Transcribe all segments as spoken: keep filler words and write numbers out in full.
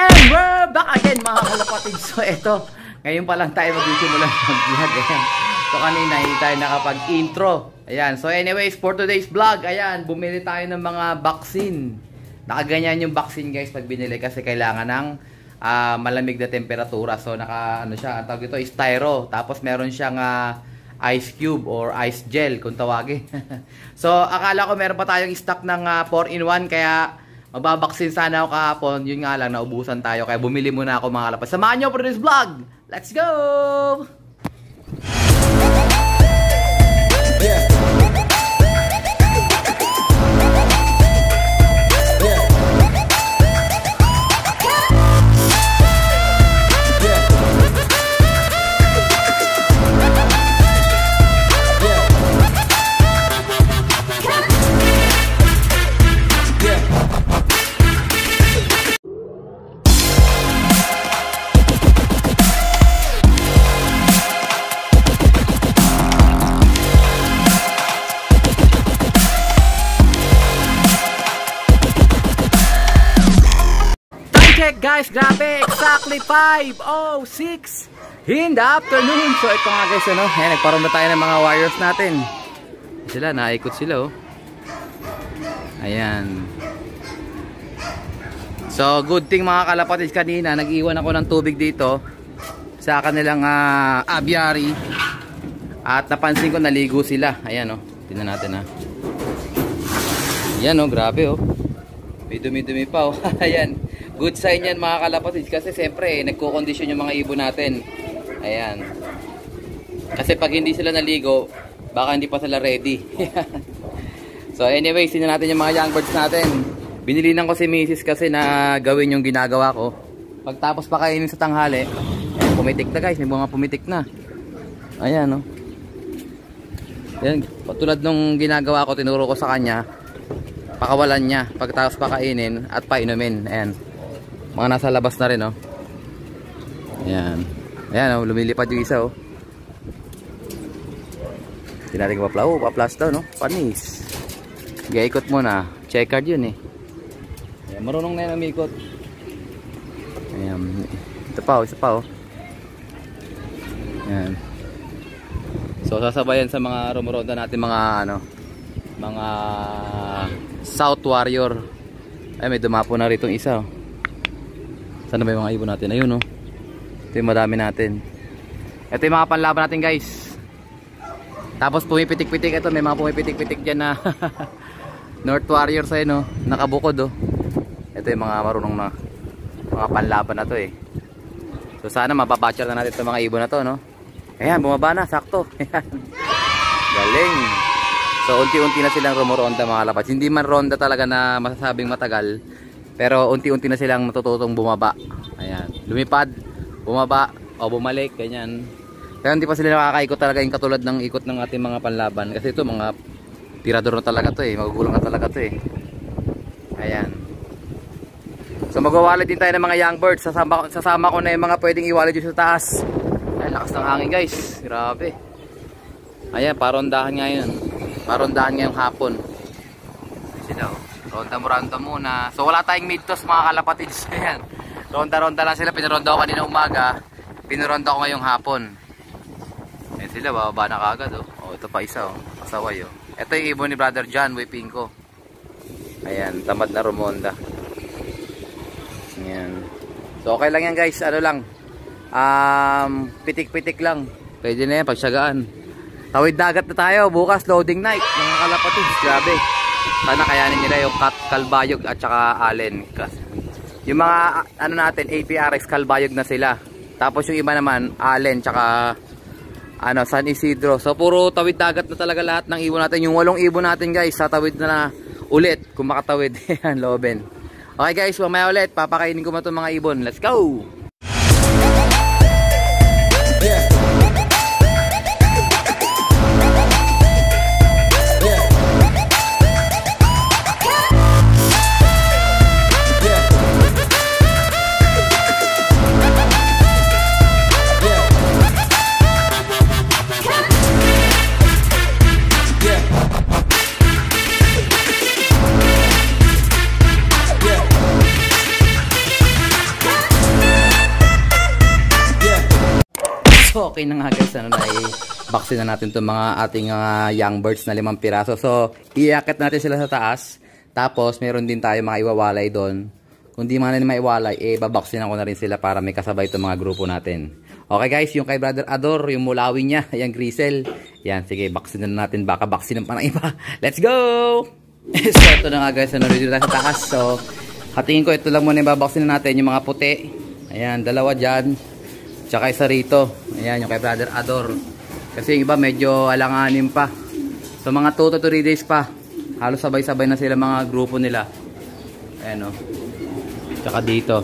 And we're back again mga kalapatid. So eto, ngayon pa lang tayo mag-simula mag-vlog. Ayan. So kanina hindi tayo nakapag-intro. Ayan. So anyways, for today's vlog, ayan, bumili tayo ng mga vaccine. Nakaganyan yung vaccine guys pag binili kasi kailangan ng uh, malamig na temperatura. So naka ano siya, ang tawag ito is styro. Tapos meron siyang uh, ice cube or ice gel kung tawagin. So akala ko meron pa tayong stock ng uh, four in one kaya magbabaksin sana ako kahapon. Yun nga lang, naubusan tayo. Kaya bumili muna ako mga kalapad. Samahan nyo for this vlog. Let's go! Yeah. Guys, grabe, exactly five oh six in the afternoon. So ito nga guys, ano, ayan, nagparoon na tayo ng mga warriors natin. Sila, naikot sila oh. Ayan. So good thing mga kalapatid, kanina nag-iwan ako ng tubig dito sa kanilang uh, aviary. At napansin ko naligo sila. Ayan oh, tingnan natin ha. Ayan oh, grabe oh. May dumi-dumi pa oh. Ayan. Good sign yan mga kalapatid kasi siyempre eh, nagko-condition yung mga ibon natin. Ayan. Kasi pag hindi sila naligo, baka hindi pa sila ready. So anyway, sino natin yung mga young birds natin. Binilinan ko si Missus kasi na gawin yung ginagawa ko. Pagtapos pa kainin sa tanghali, ayan, pumitik na guys, may mga pumitik na. Ayan no. Ayan, tulad nung ginagawa ko, tinuro ko sa kanya, pakawalan niya pagtapos pakainin at painumin. Ayan. Mga nasa labas na rin oh. Ayan. Ayan oh, lumilipad yung isa oh. Hindi natin ka papla. Oh, paplas daw no. Panis. Gaikot muna. Checkered yun eh. Ayan, marunong na yun umikot. Ayan. Ito pa oh, isa pa oh. Ayan. So sasabayan sa mga rumuronda natin mga ano, mga South Warrior. Ay may dumapo na rito isa oh. Sana ba yung mga ibon natin? Ayun oh. Ito yung madami natin. Ito yung mga panlaban natin guys. Tapos pumipitik-pitik. Ito may mga pumipitik-pitik dyan na North Warriors ay no. Nakabukod oh. Ito yung mga marunong na mga panlaban na to eh. So sana mapabatcher na natin itong mga ibon na to no. Ayan bumaba na. Sakto. Galing. So unti-unti na silang rumuronda mga labas. Hindi man ronda talaga na masasabing matagal. Pero unti-unti na silang natututong bumaba. Ayan. Lumipad, bumaba, o bumalik, ganyan. Kaya hindi pa sila nakakaikot talaga yung katulad ng ikot ng ating mga panlaban. Kasi ito mga tirador na talaga to eh. Magugulang na talaga to eh. Ayan. So magwawalid din tayo ng mga young birds. Sasama, sasama ko na yung mga pwedeng iwalid yung sa taas. Ay, lakas ng hangin guys. Grabe. Ayan, parondahan nga yun. Parondahan ngayong hapon. Sila oh. Ronda-ronda muna. So wala tayong mid-toss mga kalapatids. Ayan. Ronda-ronda lang sila. Pinaronda ko kanina umaga. Pinaronda ko ngayong hapon. Ayan sila. Bababa na kagad oh. Oh, ito pa isa oh. Pasaway oh. Ito yung ibon ni Brother John. Whipping ko. Ayan. Tamad na rumonda. Ayan. So okay lang yan guys. Ano lang. Um, pitik-pitik lang. Pwede na yan pagsyagaan. Tawid dagat na tayo. Bukas loading night. Mga kalapatids. Grabe. Sana kayanin nila yung kat, kalbayog at saka allen. Yung mga ano natin A P R X kalbayog na sila. Tapos yung iba naman allen tsaka ano San Isidro. So puro tawid dagat na talaga lahat ng ibon natin. Yung walong ibon natin guys, tatawid na, na ulit kung makatawid. Yan looben. Okay guys, mamaya ulit papakainin ko na itong mga ibon. Let's go. Yeah. okay na nga guys, ano na i-vaccine na natin itong mga ating uh, young birds na limang piraso. So, iakit natin sila sa taas. Tapos, meron din tayo mga iwawalay doon. Kung di man na maiwalay, eh, babaksinan ko na rin sila para may kasabay itong mga grupo natin. Okay guys, yung kay Brother Ador, yung mulawin niya, yung Grisel. Yan, sige, vaccine na natin. Baka vaccine pa ng iba. Let's go! So, ito na nga guys, ano, dito tayo sa taas. So, hatingin ko, ito lang muna yung babaksinan natin, yung mga puti. Ayan, dalawa dyan. Tsaka isa rito. Ayan, yung kay Brother Ador. Kasi yung iba medyo alanganin pa. So, mga two to three days pa. Halos sabay-sabay na sila mga grupo nila. Ayan o. Tsaka dito.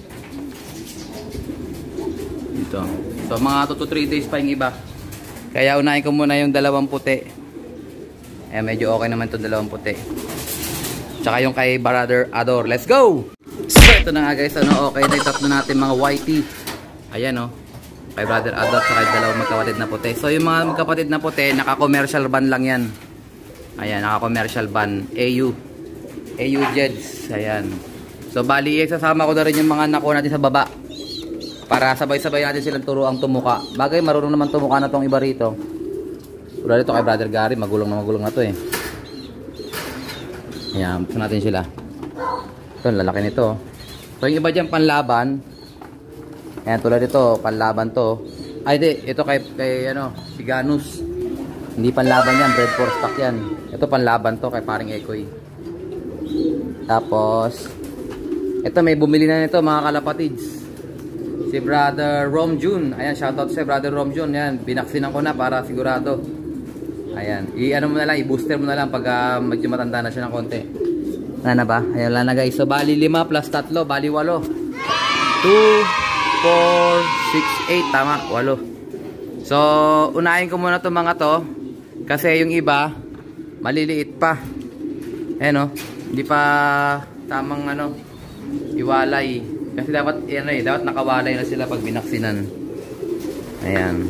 Dito. So mga two to three days pa yung iba. Kaya unahin ko muna yung dalawang puti. Eh medyo okay naman itong dalawang puti. Tsaka yung kay Brother Ador. Let's go! So ito na nga guys. Ano, okay na yung tatlo natin mga whitey. Ayan o. Kay Brother Ador tsaka yung dalawang magkapatid na puti. So yung mga magkapatid na puti, naka-commercial ban lang yan. Ayan, naka-commercial ban. A U. A U Jeds. Ayan. So bali, sasama ko na rin yung mga anak ko natin sa baba. Para sabay-sabay natin silang turuang tumuka. Bagay, marunong naman tumuka na tong iba rito. Tulad dito kay Brother Gary, magulong na magulong na to eh. Ayan, buksan natin sila. Ito, lalaki nito. So yung iba dyan panlaban. Ayan, tulad dito, panlaban to. Ay di, ito kay, kay ano, si Ganus. Hindi panlaban yan, bred for stock yan. Ito panlaban to kay paring Ekoy. Tapos ito may bumili na nito mga kalapatids. Si Brother Rom Jun. Ayan, shoutout si Brother Rom Jun. Ayan, binaksinan ko na para sigurado. Ayan, i-ano mo na lang, i-booster mo na lang pag uh, medyo matanda na siya ng konti. Ano na ba? Ayan lang na guys. So bali lima plus tatlo, bali walo. two, four, six, eight, tama, walo. So unahin ko muna itong mga to. Kasi yung iba maliliit pa. Ayan o, hindi pa tamang ano iwalay. Kasi dapat ano eh, dapat nakawalay na sila pag binaksinan. Ayan.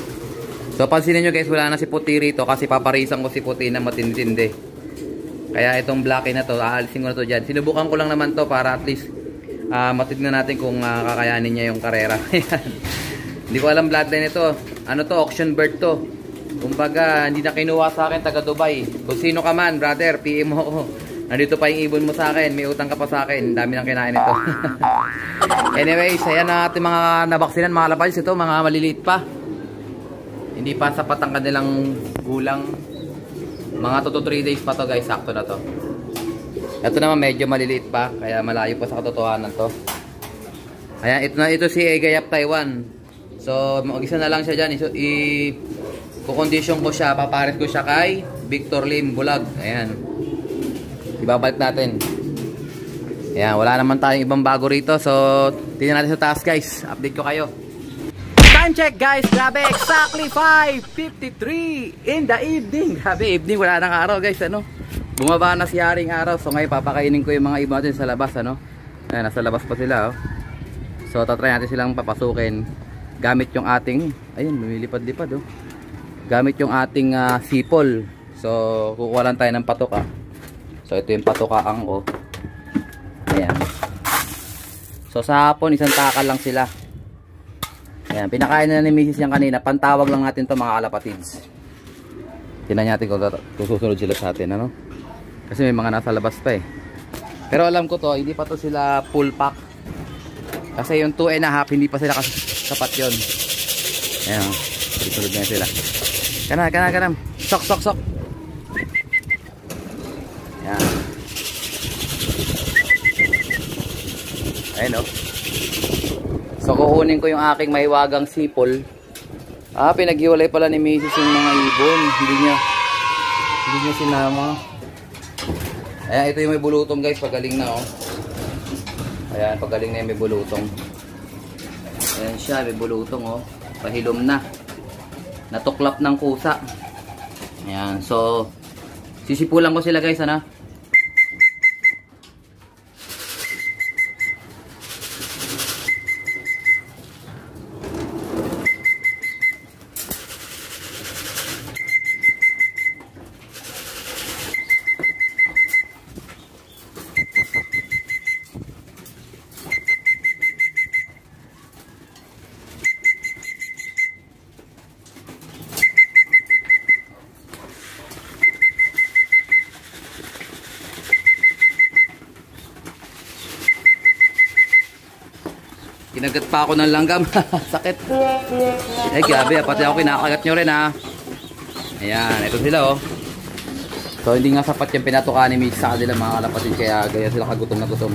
So pansinin nyo guys, wala na si Puti rito kasi paparisan ko si Puti na matindi-tindi. Kaya itong blacky na to, aalisin ko na to dyan. Sinubukan ko lang naman to para at least uh, matignan natin kung uh, kakayanin niya yung karera. Ayan. Hindi ko alam bloodline ito. Ano to, auction bird to. Kumbaga, hindi na kinuha sa akin taga Dubai. Kung sino ka man, brother, P M mo ko. Nandito pa yung ibon mo sa akin, may utang ka pa sa akin. Dami nang kinain ito. Anyways, ayan na ating mga nabaksinan, mga lapals. Ito, mga maliliit pa. Hindi pa sapat ang kanilang gulang. Mga two to three days pa to guys, sakto na to. Ito naman medyo maliliit pa, kaya malayo pa sa katotohanan to. Ayan, ito na ito si Egayap Taiwan. So, mag-isa na lang siya dyan. I-condition ko siya, papares ko siya kay Victor Lim Bulag. Ayan. Ibabalik natin. Ayan, wala naman tayong ibang bago rito. So, tingnan natin sa taas guys. Update ko kayo. Time check guys. Grabe, exactly five fifty-three in the evening. Grabe, evening. Wala nang araw guys. Ano? Bumaba na si Haring Araw. So, ngayon papakainin ko yung mga iba natin sa labas. Ano? Ayan, nasa labas pa sila. Oh. So, tatry natin silang papasukin. Gamit yung ating, ayun, lumilipad-lipad. Oh. Gamit yung ating uh, sipol. So, kukuha lang tayo ng patoka. So ito yung patukaang ko. Ayan. So sa hapon isang takal lang sila. Ayan, pinakain na ni Missus yan kanina. Pantawag lang natin to mga kalapatids. Tingnan natin kung, kung susunod sila sa atin, ano? Kasi may mga nasa labas pa eh. Pero alam ko to, hindi pa to sila full pack. Kasi yung two and a half, hindi pa sila kasi sapat yun. Ayan, susunod na sila. Kana, kana, kana. Sok, sok, sok. Ayan. Ayan o. So kukunin ko yung aking mahiwagang sipol. Ah, pinaghiwalay pala ni Missus yung mga ibon. Hindi niya Hindi niya sinama. Ayan, ito yung may bulutong guys. Pagaling na oh. Ayan, pagaling na yung may bulutong. Ayan siya, may bulutong oh. Pahilom na. Natuklap ng kusa. Ayan, so sisipulan ko sila guys, ano? Kinagat pa ako ng langgam. Sakit. Eh, grabe. Pati ako kinakagat nyo rin, ha. Ayan. Ito sila, oh. So, hindi nga sapat yung pinatuka ni Mitch sa kanila, mga kalapatid. Kaya gaya sila kagutom na gutom.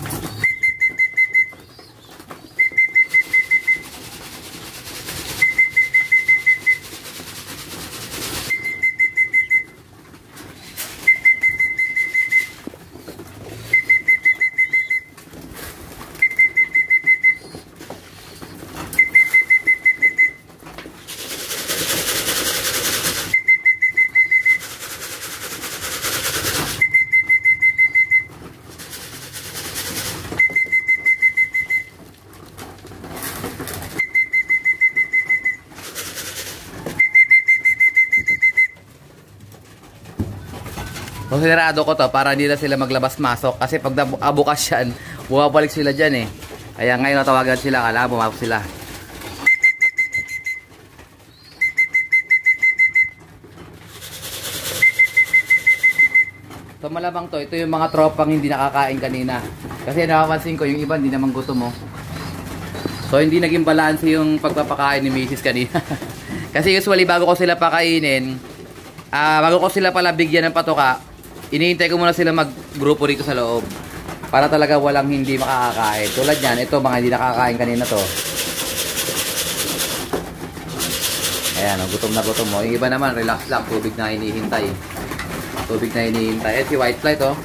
Konsiderado ko to para hindi na sila maglabas-masok kasi pag abukas yan, bumabalik sila dyan eh. Kaya ngayon natawagan sila, kala bumapok sila. So malamang to, ito yung mga tropang hindi nakakain kanina. Kasi nakapansin ko yung iba hindi naman gutom mo. So hindi naging balance yung pagpapakain ni Missus kanina. Kasi usually bago ko sila pakainin, uh, bago ko sila pala bigyan ng patuka, iniintay ko muna sila mag-grupo dito sa loob para talaga walang hindi makakakain. Tulad yan, ito mga hindi nakakain kanina to. Ayan, oh, gutom na gutom mo. Yung iba naman, relax lang, tubig na hinihintay. Tubig na hinihintay. Eh, si White Flight, oh.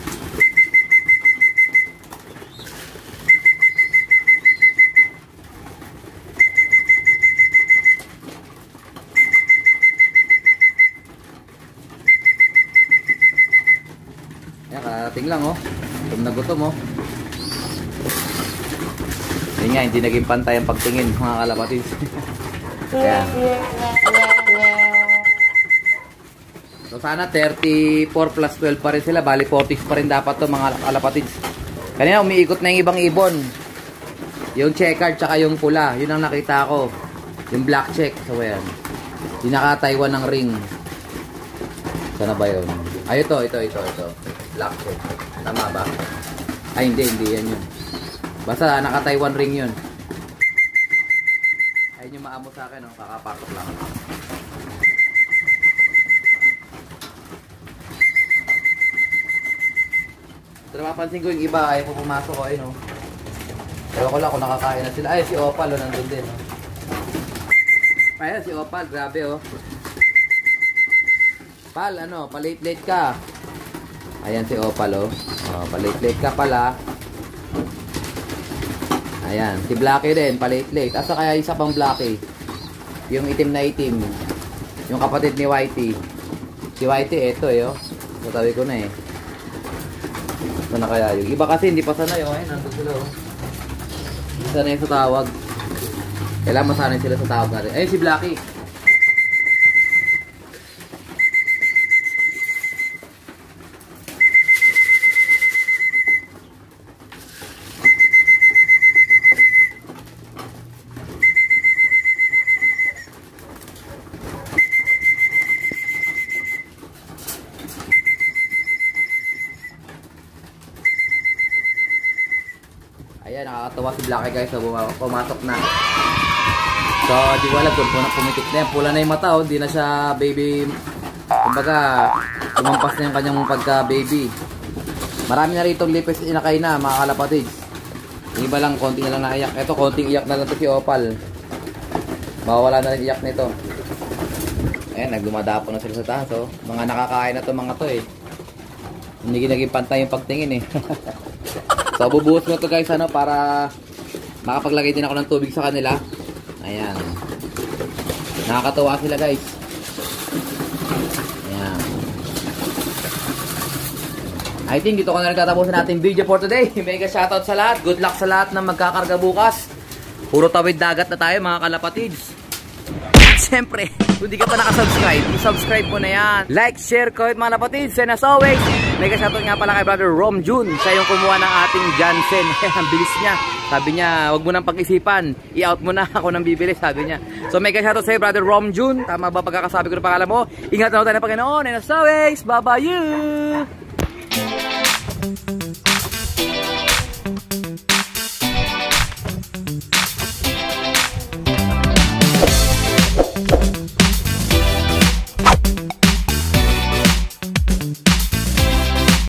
Karating lang, oh. Gutom na gutom, oh. Hindi nga, hindi naging pantay ang pagtingin, mga kalapatid. Ayan. So sana thirty-four plus twelve pa rin sila. Bali forty pa rin dapat to, mga kalapatid. Kanina umiikot na yung ibang ibon. Yung checkered tsaka yung pula, yun ang nakita ko. Yung black check. So ayan, yung naka-Taiwan ng ring. Sana ba yun? Ay, ito, ito, ito, ito. Black check. Tama ba? Ay, hindi, hindi. Yan yun. Basta naka-Taiwan ring yun. Ayun yung maamo sa akin, oh. Kakapakot lang. So, napapansin ko yung iba, ayaw po pumasok ko, ayun, oh. Ewan ko lang kung nakakain na sila. Ay, si Opal, oh, nandun din, oh. Ayun, si Opal, grabe, oh. Pal, ano, palate-late ka. Ayan si Opal, oh. Oh, palate-late ka pala. Ayan, si Blacky din, palate-late. Asa kaya isa pang Blacky? Yung itim na itim. Yung kapatid ni Whitey. Si Whitey, eto eh, oh. Natawi ko na eh. Ito na kaya yung iba kasi hindi pa sanay, oh. Ayun, nandun sila, oh. Hindi sanay sa tawag. Kailangan masanay sila sa tawag natin. Ayun si Blacky. Ayan, nakakatawa si Blacky guys. So, pumasok na. So, di ko alam kung pumitik na yan. Pula na yung mata, oh. Di na siya baby. Kumbaga, tumampas na yung kanyang pagka-baby. Marami na rito lipis inakay na, mga kalapatid. Yung iba lang, konti na lang naiyak. Ito, konting iyak na lang ito si Opal. Mawawala na rin iyak nito. Ayan, nagdumadapo na sila sa taas, oh. Mga nakakain na to mga to, eh. Hindi naging pantay yung pagtingin, eh. So, bubuhos ko to guys, ano, para makapaglagay din ako ng tubig sa kanila. Ayan. Nakakatuwa sila guys. Ayan. I think dito ko na nagtatapusin natin video for today. Mega shoutout sa lahat. Good luck sa lahat na magkakarga bukas. Puro tawid dagat na tayo, mga kalapatids. At syempre, kung di ka pa nakasubscribe, i-subscribe mo na yan. Like, share, comment mga kalapatids. And as always, mega shoutout nga pala kay Brother Rom Jun. Siya yung kumuha ng ating Jansen. Ang bilis niya. Sabi niya, wag mo nang pag-isipan. I-out mo na, ako nang bibili, sabi niya. So mega shoutout sa'yo, Brother Rom Jun. Tama ba pagkakasabi ko ng pangalan mo? Ingat na tayo ng Panginoon. And as always, bye-bye you!